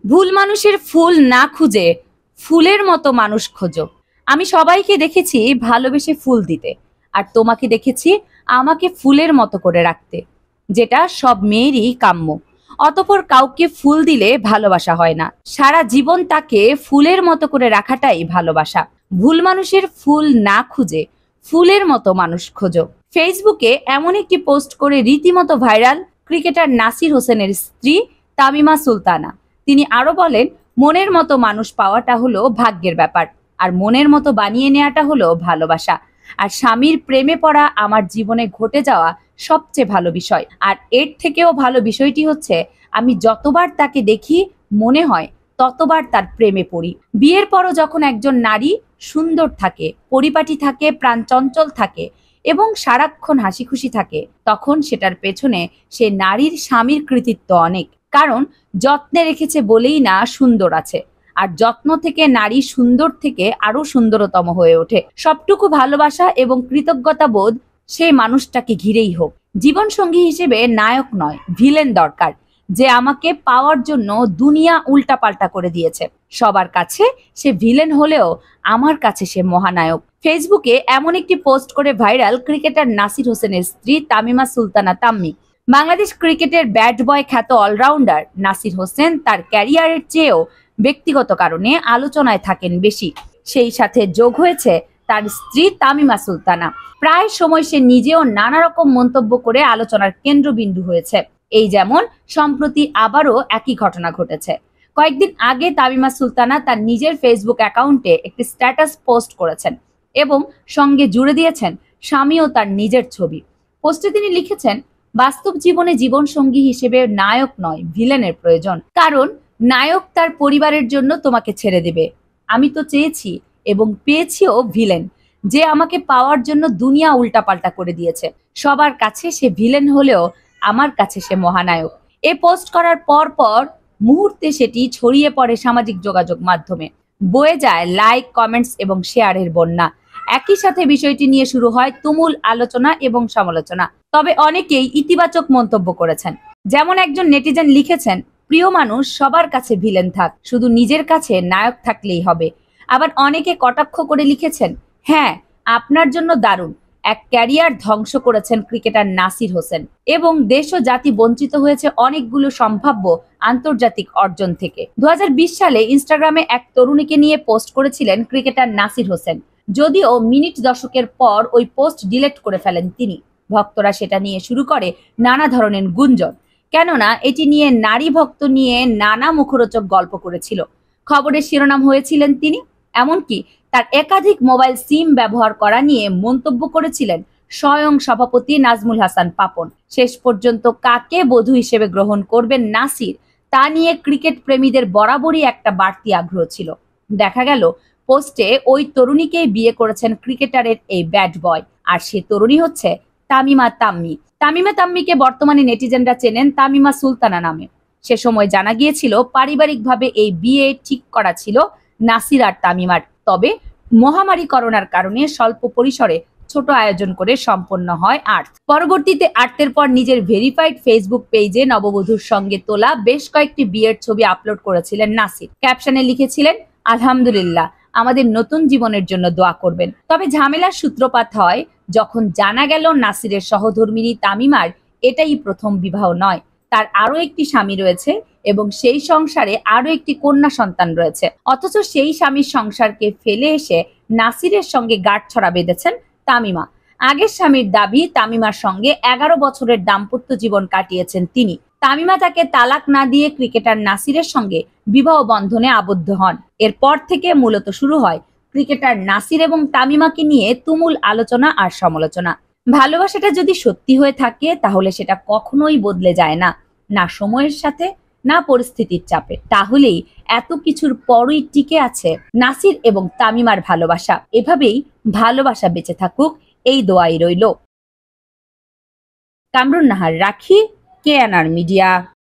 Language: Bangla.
ভুল মানুষের ফুল না খুঁজে ফুলের মতো মানুষ খোঁজো। আমি সবাইকে দেখেছি ভালোবেসে ফুল দিতে, আর তোমাকে দেখেছি আমাকে ফুলের মতো করে রাখতে, যেটা সব মেয়েরই কাম্য। অতঃপর কাউকে ফুল দিলে ভালোবাসা হয় না, সারা জীবন তাকে ফুলের মতো করে রাখাটাই ভালোবাসা। ভুল মানুষের ফুল না খুঁজে ফুলের মতো মানুষ খোঁজো। ফেসবুকে এমন একটি পোস্ট করে রীতিমতো ভাইরাল ক্রিকেটার নাসির হোসেনের স্ত্রী তামিমা সুলতানা। তিনি আরো বলেন, মনের মতো মানুষ পাওয়াটা হলো ভাগ্যের ব্যাপার, আর মনের মতো বানিয়ে নেওয়াটা হলো ভালোবাসা। আর স্বামীর প্রেমে পড়া আমার জীবনে ঘটে যাওয়া সবচেয়ে ভালো বিষয়। আর এর থেকেও ভালো বিষয়টি হচ্ছে, আমি যতবার তাকে দেখি মনে হয় ততবার তার প্রেমে পড়ি। বিয়ের পরও যখন একজন নারী সুন্দর থাকে, পরিপাটি থাকে, প্রাণ চঞ্চল থাকে এবং সারাক্ষণ হাসি খুশি থাকে, তখন সেটার পেছনে সে নারীর স্বামীর কৃতিত্ব অনেক। কারণ যত্নে রেখেছে বলেই না সুন্দর আছে, আর যত্ন থেকে নারী সুন্দর থেকে আরো সুন্দরতম হয়ে ওঠে। সবটুকু ভালোবাসা এবং কৃতজ্ঞতা বোধ সেই মানুষটাকে ঘিরেই হোক। জীবন সঙ্গী হিসেবে নায়ক নয়, ভিলেন দরকার, যে আমাকে পাওয়ার জন্য দুনিয়া উল্টাপাল্টা করে দিয়েছে। সবার কাছে সে ভিলেন হলেও আমার কাছে সে মহানায়ক। ফেসবুকে এমন একটি পোস্ট করে ভাইরাল ক্রিকেটার নাসির হোসেনের স্ত্রী তামিমা সুলতানা তাম্মি। বাংলাদেশ ক্রিকেটের ব্যাট বয় খ্যাত অলরাউন্ডার নাসির হোসেন তার ক্যারিয়ারের চেয়েও ব্যক্তিগত কারণে আলোচনায় থাকেন বেশি। সেই সাথে যোগ হয়েছে তার স্ত্রী তামিমা সুলতানা। প্রায় সময় সে নিজেও নানা রকম মন্তব্য করে আলোচনার কেন্দ্রবিন্দু হয়েছে। এই যেমন সম্প্রতি আবারও একই ঘটনা ঘটেছে। কয়েকদিন আগে তামিমা সুলতানা তার নিজের ফেসবুক অ্যাকাউন্টে একটি স্ট্যাটাস পোস্ট করেছেন এবং সঙ্গে জুড়ে দিয়েছেন স্বামী ও তার নিজের ছবি। পোস্টে তিনি লিখেছেন, বাস্তব জীবনে জীবনসঙ্গী হিসেবে নায়ক নয়, ভিলেনের প্রয়োজন। কারণ নায়ক তার পরিবারের জন্য তোমাকে ছেড়ে দেবে। আমি তো চেয়েছি এবং পেয়েছিও ভিলেন, যে আমাকে পাওয়ার জন্য দুনিয়া উল্টাপাল্টা করে দিয়েছে। সবার কাছে সে ভিলেন হলেও আমার কাছে সে মহানায়ক। এ পোস্ট করার পর পর মুহূর্তে সেটি ছড়িয়ে পড়ে সামাজিক যোগাযোগ মাধ্যমে। বয়ে যায় লাইক, কমেন্টস এবং শেয়ারের বন্যা। একই সাথে বিষয়টি নিয়ে শুরু হয় তুমুল আলোচনা এবং সমালোচনা। তবে অনেকেই ইতিবাচক মন্তব্য করেছেন। যেমন একজন নেটিজেন লিখেছেন, প্রিয় মানুষ সবার কাছে ভিলেন থাক, শুধু নিজের কাছে নায়ক থাকলেই হবে। আবার অনেকে কটাক্ষ করে লিখেছেন, হ্যাঁ, আপনার জন্য দারুণ, এক ক্যারিয়ার ধ্বংস করেছেন ক্রিকেটার নাসির হোসেন, এবং দেশ ও জাতি বঞ্চিত হয়েছে অনেকগুলো সম্ভাব্য আন্তর্জাতিক অর্জন থেকে। 2020 সালে ইনস্টাগ্রামে এক তরুণীকে নিয়ে পোস্ট করেছিলেন ক্রিকেটার নাসির হোসেন। যদিও মিনিট দশকের পর ওই পোস্ট ডিলিট করে ফেলেন তিনি। ভক্তরা সেটা নিয়ে শুরু করে নানা ধরনের গুঞ্জন, কেননা এটি নিয়ে নারী ভক্ত নিয়ে নানা মুখরোচক গল্প করেছিল। খবরের শিরোনাম হয়েছিলেন তিনি। এমনকি তার একাধিক মোবাইল সিম ব্যবহার করা নিয়ে মন্তব্য করেছিলেন স্বয়ং সভাপতি নাজমুল হাসান পাপন। শেষ পর্যন্ত কাকে বধূ হিসেবে গ্রহণ করবেন নাসির, তা নিয়ে ক্রিকেট প্রেমীদের বরাবরই একটা বাড়তি আগ্রহ ছিল। দেখা গেল পোস্টে ওই তরুণীকেই বিয়ে করেছেন ক্রিকেটারের এই ব্যাট বয়, আর সে তরুণী হচ্ছে তামিমা তাম্মি। তামিমা তাম্মিকে বর্তমানে নেটিজেনরা চেনেন তামিমা সুলতানা নামে। সে সময় জানা গিয়েছিল পারিবারিকভাবে এই বিয়ে ঠিক করা ছিল নাসির আর তামিমার। তবে মহামারী করোনার কারণে স্বল্প পরিসরে ছোট আয়োজন করে সম্পন্ন হয় আর্ট। পরবর্তীতে আর্টের পর নিজের ভেরিফাইড ফেসবুক পেজে নববধূর সঙ্গে তোলা বেশ কয়েকটি বিয়ের ছবি আপলোড করেছিলেন নাসির। ক্যাপশনে লিখেছিলেন, আলহামদুলিল্লাহ, আমাদের নতুন জীবনের জন্য দোয়া করবেন। তবে ঝামেলার সূত্রপাত হয় যখন জানা গেল নাসিরের সহধর্মিণী তামিমার এটাই প্রথম বিবাহ নয়, তার আরো একটি স্বামী রয়েছে এবং সেই সংসারে আরো একটি কন্যা সন্তান রয়েছে। অথচ সেই স্বামীর সংসারকে ফেলে এসে নাসিরের সঙ্গে গাঁটছড়া বেঁধেছেন তামিমা। আগের স্বামীর দাবি, তামিমার সঙ্গে 11 বছরের দাম্পত্য জীবন কাটিয়েছেন তিনি। তামিমা তাকে তালাক না দিয়ে ক্রিকেটার নাসিরের সঙ্গে বিবাহ বন্ধনে আবদ্ধ হন। এরপর থেকে মূলত শুরু হয় ক্রিকেটার নাসির এবং তামিমাকে নিয়ে তুমুল আলোচনা আর সমালোচনা। ভালোবাসাটা যদি সত্যি হয়ে থাকে তাহলে সেটা কখনোই বদলে যায় না, না সময়ের সাথে, না পরিস্থিতির চাপে। তাহলেই এত কিছুর পরই টিকে আছে নাসির এবং তামিমার ভালোবাসা। এভাবেই ভালোবাসা বেঁচে থাকুক, এই দোয়াই রইল। কামরুন নাহার রাখি, KNR মিডিয়া।